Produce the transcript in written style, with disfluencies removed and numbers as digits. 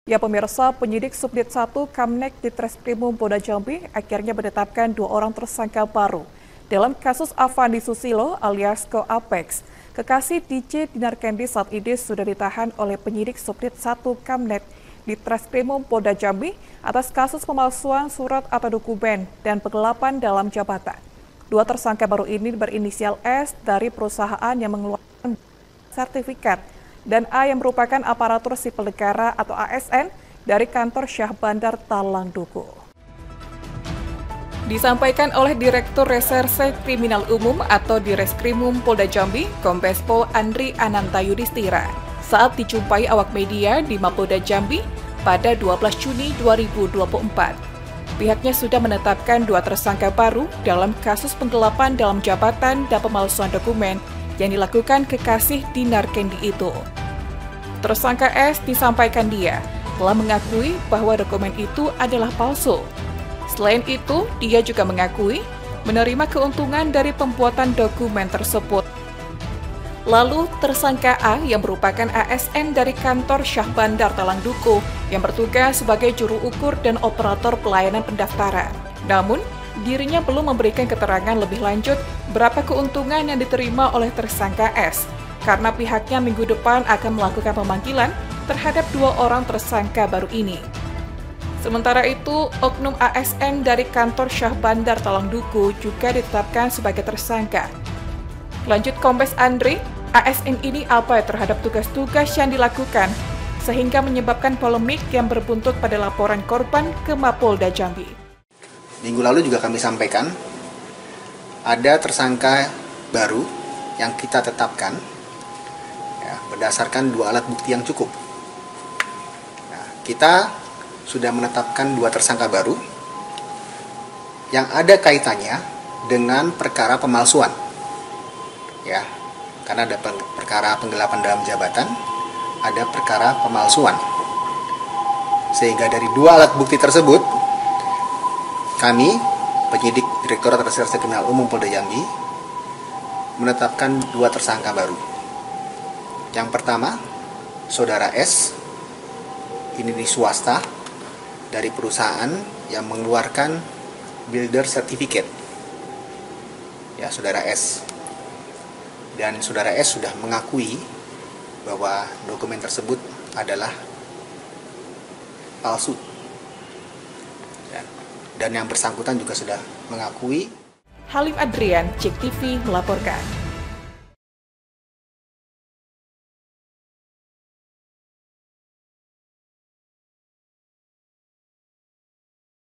Ya pemirsa, penyidik Subdit 1 Kamnek di Treskrimum Polda Jambi akhirnya menetapkan 2 orang tersangka baru dalam kasus Avandi Susilo alias Ko Apex. Kekasih DJ Dinar Kendi saat ini sudah ditahan oleh penyidik Subdit 1 Kamnek di Treskrimum Polda Jambi atas kasus pemalsuan surat atau dokumen dan penggelapan dalam jabatan. 2 tersangka baru ini berinisial S dari perusahaan yang mengeluarkan sertifikat dan A yang merupakan aparatur sipil negara atau ASN dari kantor Syah Bandar Talang Duku. Disampaikan oleh Direktur Reserse Kriminal Umum atau Direskrimum Polda Jambi, Kombes Pol Andri Ananta Yudhistira, saat dijumpai awak media di Mapolda Jambi pada 12 Juni 2024. Pihaknya sudah menetapkan 2 tersangka baru dalam kasus penggelapan dalam jabatan dan pemalsuan dokumen yang dilakukan kekasih Dinar Kendi itu. Tersangka S disampaikan dia telah mengakui bahwa dokumen itu adalah palsu. Selain itu, dia juga mengakui menerima keuntungan dari pembuatan dokumen tersebut. Lalu, tersangka A yang merupakan ASN dari kantor Syah Bandar Talang Duku yang bertugas sebagai juru ukur dan operator pelayanan pendaftaran. Namun, dirinya belum memberikan keterangan lebih lanjut berapa keuntungan yang diterima oleh tersangka S, karena pihaknya minggu depan akan melakukan pemanggilan terhadap 2 orang tersangka baru ini. Sementara itu, oknum ASN dari kantor Syah Bandar Talang Duku juga ditetapkan sebagai tersangka. Lanjut Kombes Andri, ASN ini abai terhadap tugas-tugas yang dilakukan, sehingga menyebabkan polemik yang berbuntut pada laporan korban ke Mapolda Jambi. Minggu lalu juga kami sampaikan, ada tersangka baru yang kita tetapkan ya, berdasarkan 2 alat bukti yang cukup. Nah, kita sudah menetapkan 2 tersangka baru yang ada kaitannya dengan perkara pemalsuan. Ya, karena ada perkara penggelapan dalam jabatan, ada perkara pemalsuan. Sehingga dari 2 alat bukti tersebut, kami, penyidik Direktorat Reserse Kriminal Umum Polda Jambi, menetapkan 2 tersangka baru. Yang pertama, Saudara S, ini di swasta, dari perusahaan yang mengeluarkan builder certificate. Ya, Saudara S. Dan Saudara S sudah mengakui bahwa dokumen tersebut adalah palsu. Dan yang bersangkutan juga sudah mengakui. Halim Adrian, JEK TV melaporkan.